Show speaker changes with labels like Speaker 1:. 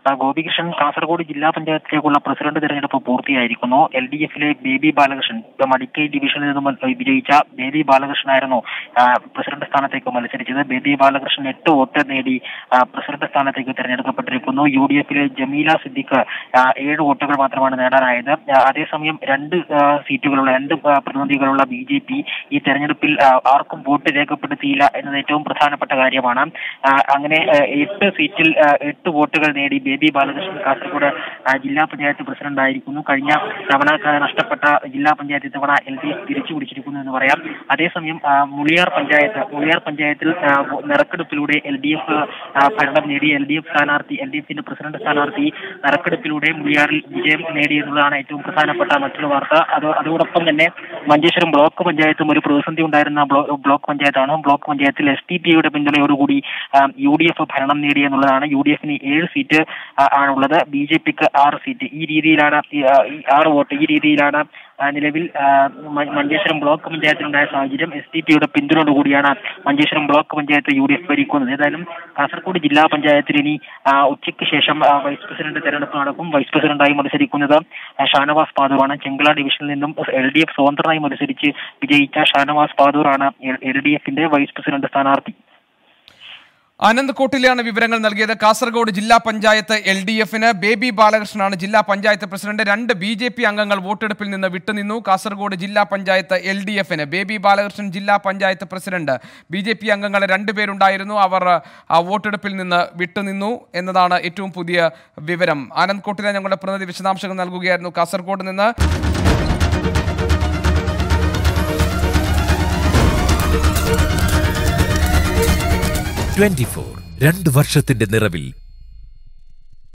Speaker 1: ഗോപികൃഷ്ണൻ കാസർഗോഡ് ജില്ലാ പഞ്ചായത്തിലേക്കുള്ള പ്രസിഡന്റ് തെരഞ്ഞെടുപ്പ് പൂർത്തിയായിരിക്കുന്നു. LDF-ലെ ബേബി ബാലകൃഷ്ണൻ മടിക്കൈ ഡിവിഷനിൽ നിന്നും വിജയിച്ച ബേബി ബാലകൃഷ്ണനായിരുന്നു പ്രസിഡന്റ് സ്ഥാനത്തേക്ക് മത്സരിച്ചത്. ബേബി ബാലകൃഷ്ണൻ 8 വോട്ട് നേടി പ്രസിഡന്റ് സ്ഥാനത്തേക്ക് തെരഞ്ഞെടുക്കപ്പെട്ടിരിക്കുന്നു. UDF-ലെ ജമീല സിദ്ദിഖ് 7 വോട്ടുകൾ മാത്രമാണ് നേടാനായത്. അതേസമയം 2 സീറ്റുകളുള്ള 2 പ്രതിനിധികളുള്ള BJP ഈ തെരഞ്ഞെടുപ്പിൽ ആർക്കും വോട്ട് രേഖപ്പെടുത്തിയില്ല എന്നത് ഏറ്റവും പ്രധാനപ്പെട്ട കാര്യമാണ്. അങ്ങനെ 8 സീറ്റിൽ 8 വോട്ടുകൾ നേടി ബേബി ബാലകൃഷ്ണൻ കാസർഗോഡ് ജില്ലാ പഞ്ചായത്ത് പ്രസിഡന്റ് ആയിരിക്കുന്നു. കഴിഞ്ഞ തവണ നഷ്ടപ്പെട്ട ജില്ലാ പഞ്ചായത്ത് ഇത്തവണ LDF തിരിച്ചു പിടിച്ചിരിക്കുന്നു എന്ന് പറയാം. അതേസമയം മുളിയാർ പഞ്ചായത്തിൽ നറുക്കെടുപ്പിലൂടെ LDF ഭരണം നേടി. LDF-ന്റെ പ്രസിഡന്റ് സ്ഥാനാർത്ഥി നറുക്കെടുപ്പിലൂടെ മുളിയാറിൽ വിജയം നേടിയെന്നുള്ളതാണ് ഏറ്റവും പ്രധാനപ്പെട്ട മറ്റൊരു വാർത്ത. അതോടൊപ്പം തന്നെ മഞ്ചേശ്വരം ബ്ലോക്ക് പഞ്ചായത്തും ഒരു പ്രതിസന്ധി ഉണ്ടായിരുന്ന ബ്ലോക്ക് പഞ്ചായത്താണ്. ബ്ലോക്ക് പഞ്ചായത്തിൽ STPയുടെ പിന്തുണയോടുകൂടി UDF ഭരണം നേടിയെന്നുള്ളതാണ്. UDF-ന് 7 സീറ്റ് ആണുള്ളത്, BJP-ക്ക് 6 സീറ്റ്. ഈ രീതിയിലാണ് 6 വോട്ട്. ഈ രീതിയിലാണ് നിലവിൽ മഞ്ചേശ്വരം ബ്ലോക്ക് പഞ്ചായത്തിലുണ്ടായ സാഹചര്യം. STPയുടെ പിന്തുണയോടുകൂടിയാണ് മഞ്ചേശ്വരം ബ്ലോക്ക് പഞ്ചായത്ത് UDF ഭരിക്കുന്നത്. ഏതായാലും കാസർഗോഡ് ജില്ലാ പഞ്ചായത്തിൽ ഇനി ഉച്ചയ്ക്ക് ശേഷം വൈസ് പ്രസിഡന്റ് തെരഞ്ഞെടുപ്പ് നടക്കും. വൈസ് പ്രസിഡന്റായി മത്സരിക്കുന്നത് ഷാനവാസ് പാദൂറാണ്. ചെങ്കള ഡിവിഷനിൽ നിന്നും LDF സ്വതന്ത്രമായി മത്സരിച്ച് വിജയിച്ച ഷാനവാസ് പാദൂറാണ് LDF-ന്റെ വൈസ് പ്രസിഡന്റ് സ്ഥാനാർത്ഥി.
Speaker 2: ആനന്ദ് കോട്ടിലാണ് വിവരങ്ങൾ നൽകിയത്. കാസർഗോഡ് ജില്ലാ പഞ്ചായത്ത് LDF-ന് ബേബി ബാലകൃഷ്ണനാണ് ജില്ലാ പഞ്ചായത്ത് പ്രസിഡന്റ്. 2 BJP അംഗങ്ങൾ വോട്ടെടുപ്പിൽ നിന്ന് വിട്ടുനിന്നു. കാസർഗോഡ് ജില്ലാ പഞ്ചായത്ത് LDF-ന് ബേബി ബാലകൃഷ്ണൻ ജില്ലാ പഞ്ചായത്ത് പ്രസിഡന്റ്. BJP അംഗങ്ങൾ 2 പേരുണ്ടായിരുന്നു, അവർ വോട്ടെടുപ്പിൽ നിന്ന് വിട്ടുനിന്നു എന്നതാണ് ഏറ്റവും പുതിയ വിവരം. ആനന്ദ് കോട്ടില ഞങ്ങളുടെ പ്രതിനിധി വിശദാംശങ്ങൾ നൽകുകയായിരുന്നു കാസർഗോഡ് നിന്ന്.
Speaker 3: 24 2 വർഷത്തിന്റെ നിറവിൽ